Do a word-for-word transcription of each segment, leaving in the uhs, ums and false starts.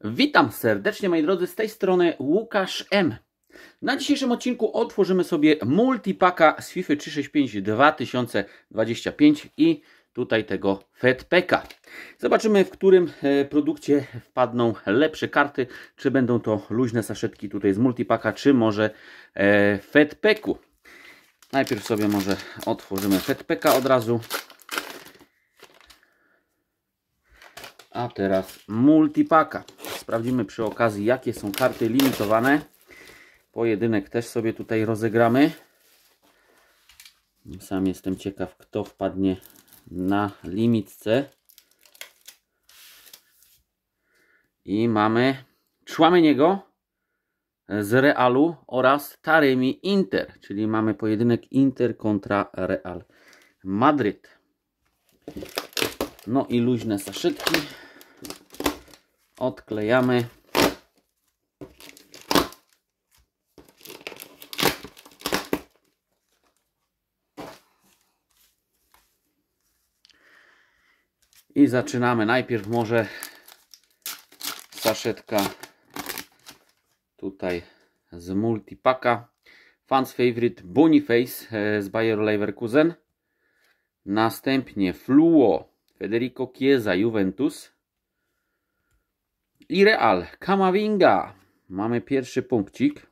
Witam serdecznie, moi drodzy, z tej strony Łukasz M. Na dzisiejszym odcinku otworzymy sobie multipaka z FIFA trzysta sześćdziesiąt pięć dwa tysiące dwadzieścia pięć i tutaj tego Fedpaka. Zobaczymy, w którym produkcie wpadną lepsze karty, czy będą to luźne saszetki tutaj z multipaka, czy może w Fedpaku. Najpierw sobie może otworzymy Fedpaka od razu. A teraz multipaka. Sprawdzimy przy okazji, jakie są karty limitowane. Pojedynek też sobie tutaj rozegramy. Sam jestem ciekaw, kto wpadnie na limitce. I mamy Tchouameniego z Realu oraz Taremi Inter. Czyli mamy pojedynek Inter kontra Real Madryt. No i luźne saszetki. Odklejamy. I zaczynamy. Najpierw może saszetka tutaj z multipaka. Fans Favorite Boniface z Bayeru Leverkusen. Następnie Fluo Federico Chiesa Juventus. I Real Camavinga. Mamy pierwszy punkcik.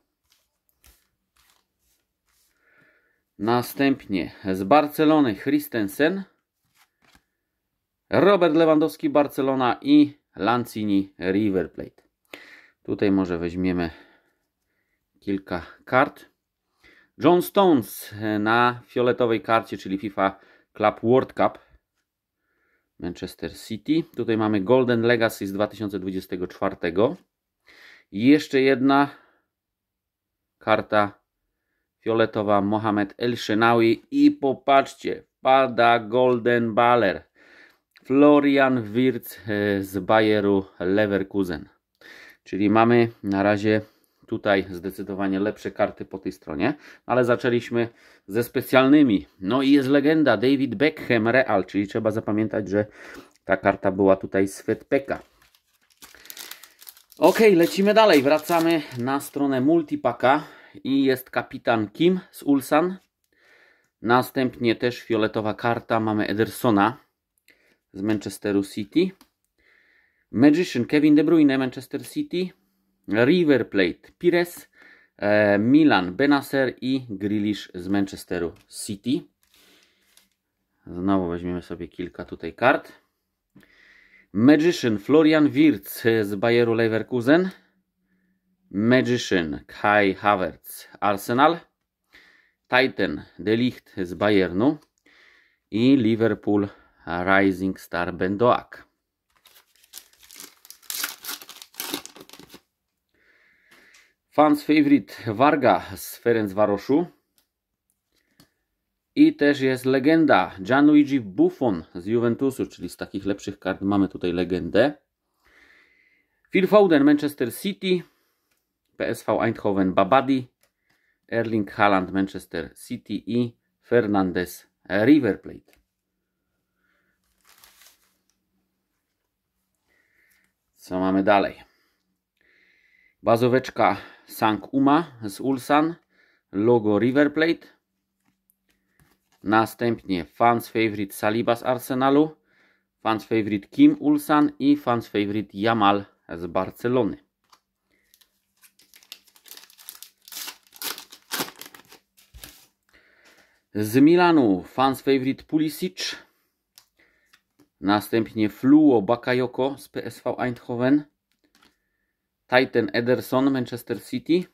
Następnie z Barcelony Christensen. Robert Lewandowski Barcelona i Lanzini River Plate. Tutaj może weźmiemy kilka kart. John Stones na fioletowej karcie, czyli FIFA Club World Cup. Manchester City. Tutaj mamy Golden Legacy z dwa tysiące dwudziestego czwartego. I jeszcze jedna karta fioletowa Mohamed El Shenawi. I popatrzcie, wpada Golden Baller. Florian Wirtz z Bayeru Leverkusen. Czyli mamy na razie tutaj zdecydowanie lepsze karty po tej stronie. Ale zaczęliśmy ze specjalnymi. No i jest legenda David Beckham Real. Czyli trzeba zapamiętać, że ta karta była tutaj z Fedpaka. Ok, lecimy dalej. Wracamy na stronę multipaka. I jest kapitan Kim z Ulsan. Następnie też fioletowa karta. Mamy Edersona z Manchesteru City. Magician Kevin De Bruyne Manchester City. River Plate Pires, e, Milan Benacer i Grealish z Manchesteru City. Znowu weźmiemy sobie kilka tutaj kart. Magician Florian Wirtz z Bayeru Leverkusen. Magician Kai Havertz Arsenal. Titan De Ligt z Bayernu. I Liverpool Rising Star Bendoak. Fans Favorite Varga z Ferencvaroszu. I też jest legenda Gianluigi Buffon z Juventusu, czyli z takich lepszych kart mamy tutaj legendę. Phil Foden Manchester City. P S V Eindhoven Babadi. Erling Haaland Manchester City i Fernandes River Plate. Co mamy dalej? Bazoweczka Sang Uma z Ulsan, logo River Plate. Następnie Fans Favorite Saliba z Arsenalu, Fans Favorite Kim Ulsan i Fans Favorite Yamal z Barcelony. Z Milanu Fans Favorite Pulisic. Następnie Fluo Bakayoko z P S V Eindhoven. Titan Ederson Manchester City.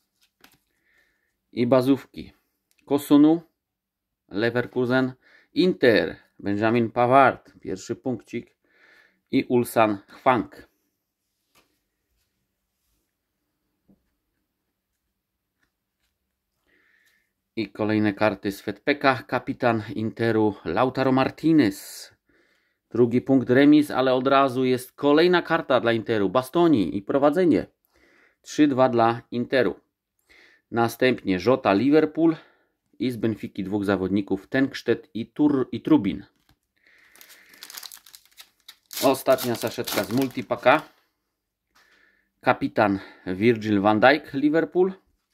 I bazówki Kosunu Leverkusen, Inter Benjamin Pavard, pierwszy punkcik i Ulsan Hwang. I kolejne karty z Fedpaka. Kapitan Interu Lautaro Martinez. Drugi punkt remis, ale od razu jest kolejna karta dla Interu. Bastoni i prowadzenie. trzy dwa dla Interu. Następnie Jota Liverpool i z Benfiki dwóch zawodników Tenkstedt i, Tur i Trubin. Ostatnia saszetka z multipaka. Kapitan Virgil van Dijk, Liverpool.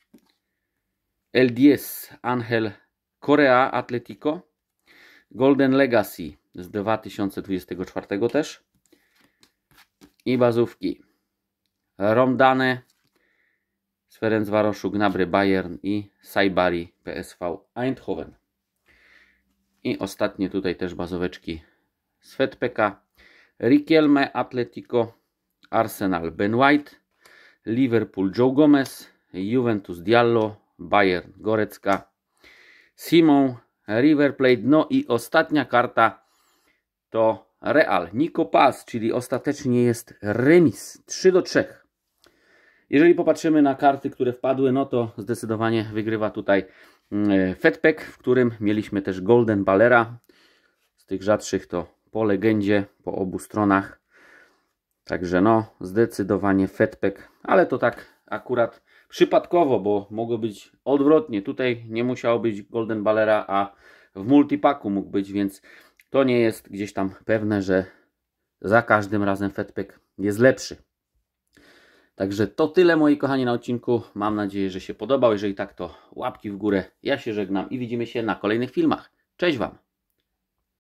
El diez Angel Correa, Atletico. Golden Legacy z dwa tysiące dwudziestego czwartego też. I bazówki Romdane z Ferencvaroszu, Gnabry, Bayern i Saibari, P S V Eindhoven. I ostatnie tutaj też bazóweczki z Fedpeka. Riquelme, Atletico. Arsenal, Ben White. Liverpool, Joe Gomez. Juventus, Diallo. Bayern, Gorecka. Simon, River Plate. No i ostatnia karta to Real, Nico Paz, czyli ostatecznie jest remis trzy do trzech. Jeżeli popatrzymy na karty, które wpadły, no to zdecydowanie wygrywa tutaj Fedpack, w którym mieliśmy też Golden Ballera. Z tych rzadszych to po legendzie, po obu stronach. Także no, zdecydowanie Fedpack, ale to tak akurat przypadkowo, bo mogło być odwrotnie. Tutaj nie musiało być Golden Ballera, a w multipaku mógł być, więc to nie jest gdzieś tam pewne, że za każdym razem Fedpack jest lepszy. Także to tyle, moi kochani, na odcinku. Mam nadzieję, że się podobał. Jeżeli tak, to łapki w górę. Ja się żegnam i widzimy się na kolejnych filmach. Cześć Wam!